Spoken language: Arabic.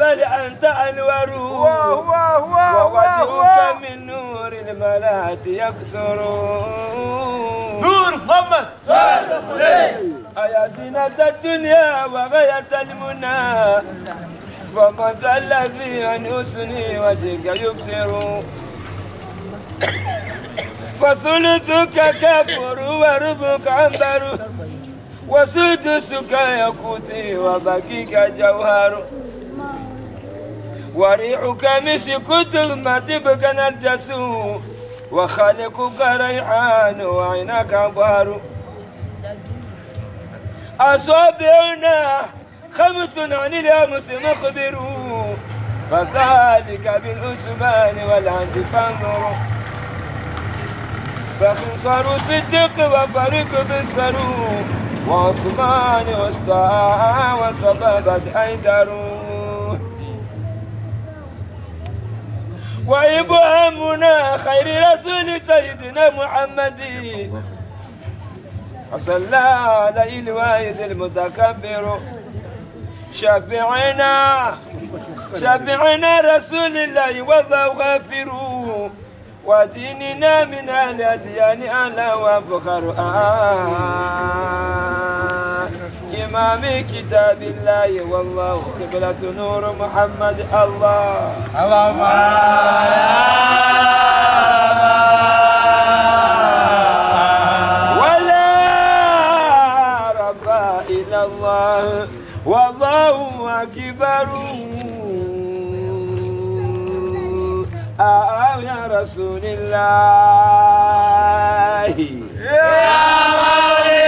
بل أنت أنور ووجهك من نور الملات يكثر. نور محمد صلى الله عليه. أيا زينة الدنيا وغاية المنى فمن ذا الذي عن حسن وجهك يبصر. فثلثك كفر وربك عنبر وسدسك يقوتي وبكيك جوهر. وريحك مسك تغمتبك نرجس وخالقك ريحان وعينك بار. أصابعنا 5 عن الأمس مخبر فذلك بالأسبان والعند فانظر. فخنصر صدق وفرق بالسرو وعثمان وسطى وسببت حيدر. وإبهامنا خير رسول سيدنا محمد صلى عليه الواحد المتكبر. شافعنا رسول الله والله غافر وديننا من الأديان أعلى وفخر. إمام كتاب الله والله قبلة نور محمد. الله اللهم ولا رب إلا الله والله أكبر. يا رسول الله يا